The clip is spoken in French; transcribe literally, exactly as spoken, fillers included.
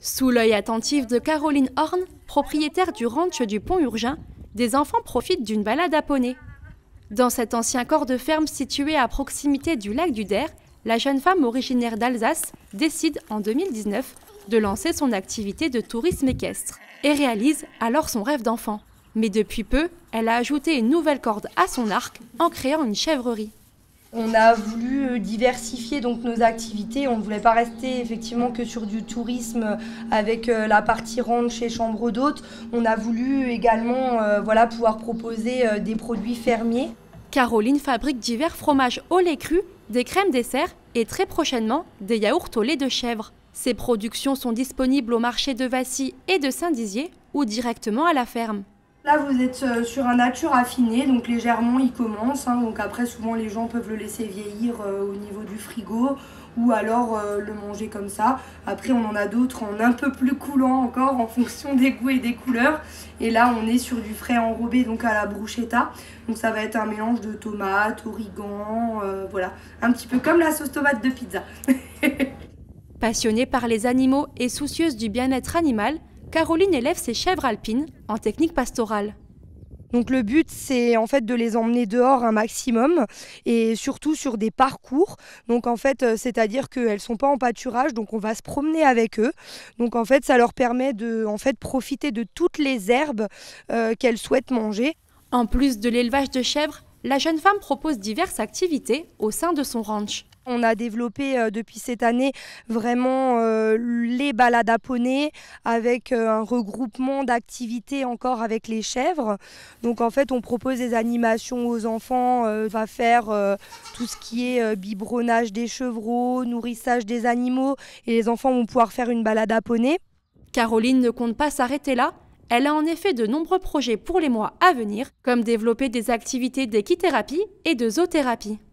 Sous l'œil attentif de Caroline Horn, propriétaire du ranch du Pont-Urgin, des enfants profitent d'une balade à poney. Dans cet ancien corps de ferme situé à proximité du lac du Der, la jeune femme originaire d'Alsace décide en deux mille dix-neuf de lancer son activité de tourisme équestre et réalise alors son rêve d'enfant. Mais depuis peu, elle a ajouté une nouvelle corde à son arc en créant une chèvrerie. On a voulu diversifier donc nos activités, on ne voulait pas rester effectivement que sur du tourisme avec la partie ranch et chambre d'hôtes. On a voulu également euh, voilà, pouvoir proposer euh, des produits fermiers. Caroline fabrique divers fromages au lait cru, des crèmes dessert et très prochainement des yaourts au lait de chèvre. Ces productions sont disponibles au marché de Vassy et de Saint-Dizier ou directement à la ferme. Là, vous êtes sur un nature affiné, donc légèrement il commence. Hein, donc après, souvent les gens peuvent le laisser vieillir euh, au niveau du frigo ou alors euh, le manger comme ça. Après, on en a d'autres en un peu plus coulant encore en fonction des goûts et des couleurs. Et là, on est sur du frais enrobé donc à la bruschetta. Donc ça va être un mélange de tomates, origan, euh, voilà, un petit peu comme la sauce tomate de pizza. Passionnée par les animaux et soucieuse du bien-être animal, Caroline élève ses chèvres alpines en technique pastorale. Donc le but, c'est en fait de les emmener dehors un maximum et surtout sur des parcours. Donc en fait, c'est-à-dire qu'elles ne sont pas en pâturage, donc on va se promener avec eux. Donc en fait, ça leur permet de en fait, profiter de toutes les herbes euh, qu'elles souhaitent manger. En plus de l'élevage de chèvres, la jeune femme propose diverses activités au sein de son ranch. On a développé euh, depuis cette année vraiment euh, les balades à poney avec euh, un regroupement d'activités encore avec les chèvres. Donc en fait on propose des animations aux enfants, euh, on va faire euh, tout ce qui est euh, biberonnage des chevreaux, nourrissage des animaux et les enfants vont pouvoir faire une balade à poney. Caroline ne compte pas s'arrêter là. Elle a en effet de nombreux projets pour les mois à venir, comme développer des activités d'équithérapie et de zoothérapie.